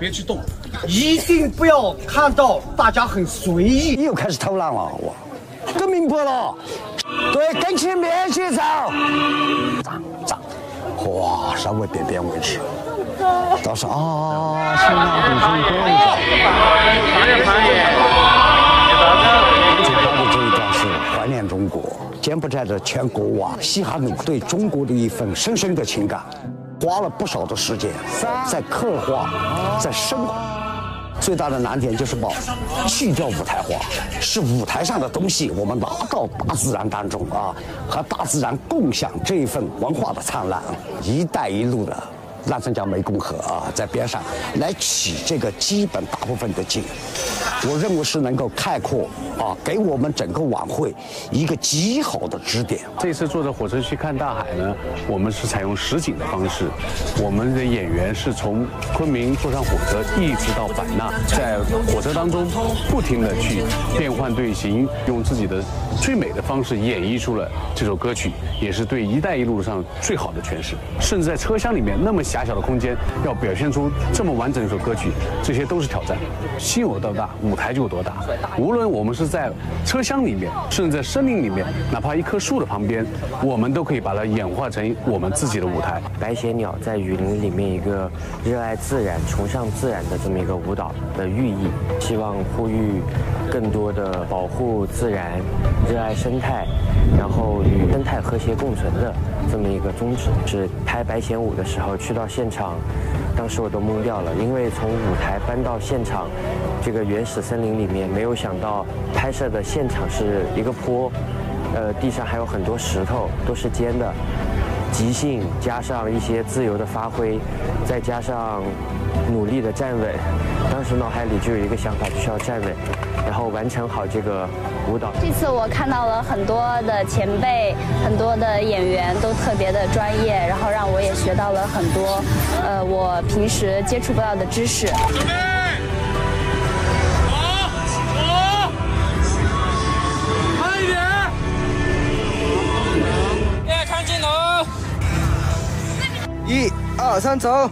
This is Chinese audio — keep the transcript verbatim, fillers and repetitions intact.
别去动，一定不要看到大家很随意。 又开始偷懒了，我更明白了。对，跟前面去走。涨涨，哇，稍微点点位置。到时啊，现在很成功。 攀岩攀岩。 最高的这一段是怀念中国，柬埔寨的前国王西哈努对中国的一份深深的情感。 花了不少的时间在刻画，在生活。最大的难点就是把去掉舞台化，是舞台上的东西，我们拿到大自然当中啊，和大自然共享这一份文化的灿烂。一带一路的烂三角湄公河啊，在边上来取这个基本大部分的景，我认为是能够概括啊，给我们整个晚会一个极好的指点。 这次坐着火车去看大海呢，我们是采用实景的方式，我们的演员是从昆明坐上火车一直到版纳，在火车当中不停地去变换队形，用自己的最美的方式演绎出了这首歌曲，也是对“一带一路”上最好的诠释。甚至在车厢里面那么狭小的空间，要表现出这么完整一首歌曲，这些都是挑战。心有多大，舞台就有多大。无论我们是在车厢里面，甚至在森林里面，哪怕一棵树的旁边，我们都可以把它演化成我们自己的舞台。 白血鸟在雨林里面一个热爱自然、崇尚自然的这么一个舞蹈的寓意，希望呼吁更多的保护自然、热爱生态，然后与生态和谐共存的这么一个宗旨。是拍白显舞的时候去到现场，当时我都懵掉了，因为从舞台搬到现场，这个原始森林里面，没有想到拍摄的现场是一个坡，呃，地上还有很多石头，都是尖的。即兴加上一些自由的发挥，再加上努力的站稳，当时脑海里就有一个想法，就是要站稳，然后完成好这个舞蹈。 这次我看到了很多的前辈，很多的演员都特别的专业，然后让我也学到了很多，呃，我平时接触不到的知识。 准备，好，走，慢一点，别看镜头。 一二三，走。